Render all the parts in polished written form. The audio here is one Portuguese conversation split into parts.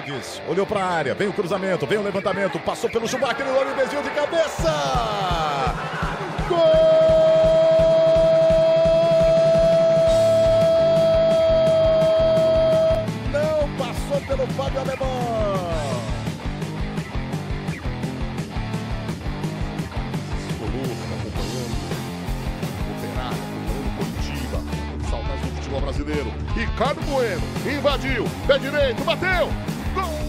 Guedes, olhou para a área, vem o cruzamento, vem o levantamento, passou pelo Schumacher, no olho, desvio de cabeça! Gol! Não passou pelo Fábio Alemão! Brasileiro. Ricardo Bueno invadiu, pé direito, bateu. Gol!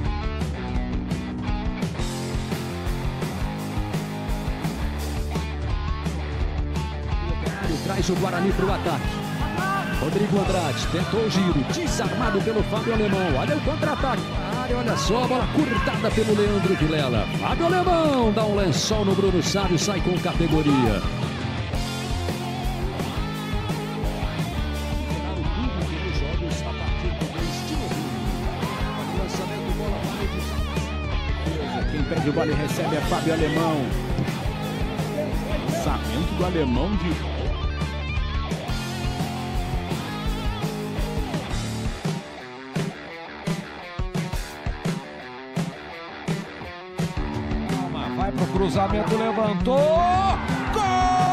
Traz o Guarani para o ataque. Rodrigo Andrade tentou o giro, desarmado pelo Fábio Alemão. Olha o contra-ataque. Olha só, a bola curtada pelo Leandro Vilela. Fábio Alemão dá um lençol no Bruno Sávio, sai com categoria. Quem perde o bola e recebe é Fábio Alemão. Lançamento do Alemão de... Vai pro cruzamento, levantou. Gol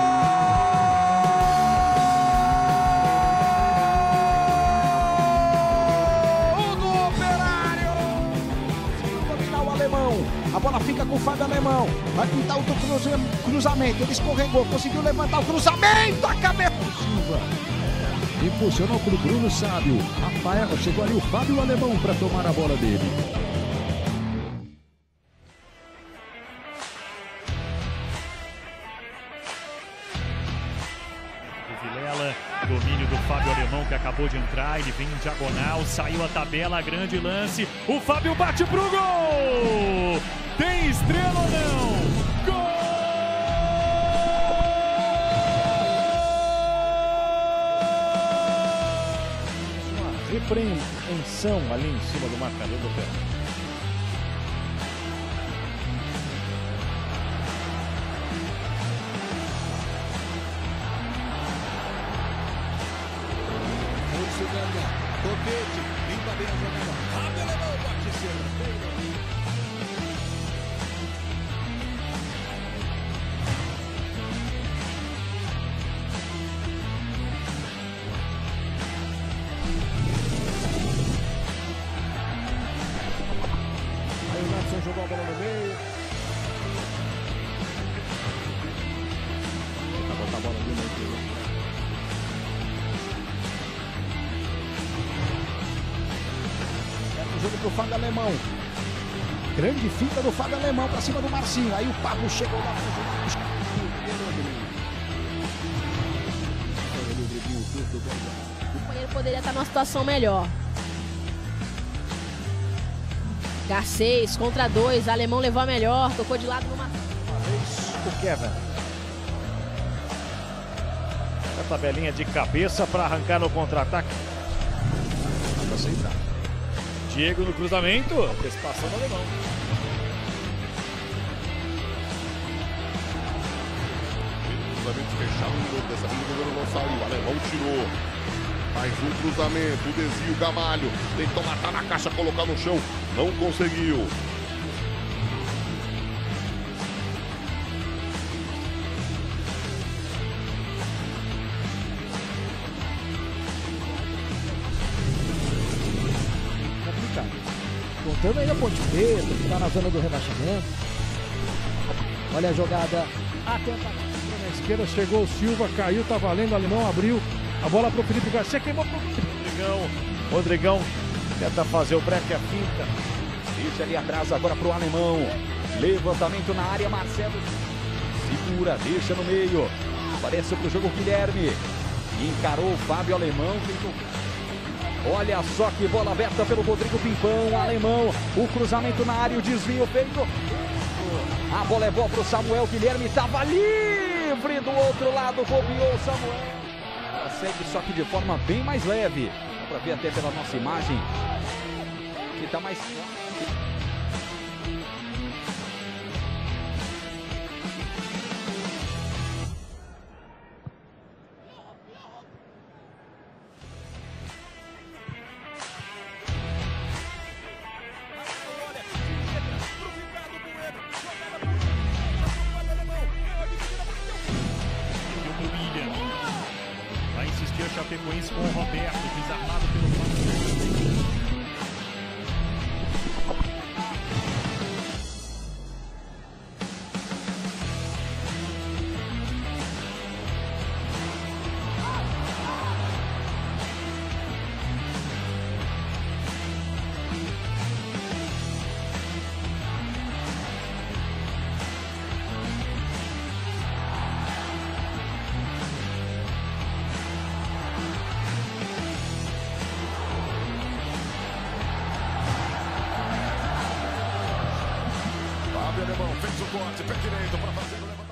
do Operário. Dominar o Alemão. A bola fica com o Fábio Alemão. Vai pintar outro cruzamento. Ele escorregou, conseguiu levantar o cruzamento. A cabeça do Silva. Impulsionou pro Bruno Sávio. Rafael, chegou ali o Fábio Alemão para tomar a bola dele. Vilela, domínio do Fábio Alemão que acabou de entrar, ele vem em diagonal, saiu a tabela, grande lance, o Fábio bate pro gol! Tem estrela ou não? Gol! Uma repreensão ali em cima do marcador do Operário. Topete, limpa bem a jogada. Fábio Alemão bate cedo. Aí o Natson jogou a bola no meio. Vai botar a bola ali no meio. O jogo pro Fábio Alemão. Grande finta do Fábio Alemão pra cima do Marcinho. Aí o Pablo chegou lá pro jogo. O companheiro poderia estar numa situação melhor. Garcês contra 2. Alemão levou a melhor. Tocou de lado no Marcinho. O Kevin. A tabelinha de cabeça para arrancar no contra-ataque. Para aceitar. Diego no cruzamento, antecipação do Alemão. Cruzamento fechado, dessa vez o goleiro não saiu, o Alemão tirou. Mais um cruzamento, o desvio, Gamalho. Tentou matar na caixa, colocar no chão, não conseguiu. Contando aí a Ponte Preta, que está na zona do rebaixamento. Olha a jogada. A tentativa na esquerda, chegou o Silva, caiu, tá valendo, o Alemão abriu. A bola pro Felipe Garcia, queimou pro Rodrigão tenta fazer o break, a finta. Deixa ali atrás agora pro Alemão. Levantamento na área, Marcelo. Segura, deixa no meio. Aparece pro jogo Guilherme. Encarou o Fábio Alemão. Olha só que bola aberta pelo Rodrigo Pimpão, Alemão, o cruzamento na área, o desvio feito. A bola é boa pro Samuel, Guilherme estava livre do outro lado, bobeou o Samuel. Segue só que de forma bem mais leve. Dá pra ver até pela nossa imagem que tá mais claro. assistir a Chapecoense com o Roberto, desarmado pelo Fábio. Fábio Alemão fez o corte, pé direito para fazer o levantamento.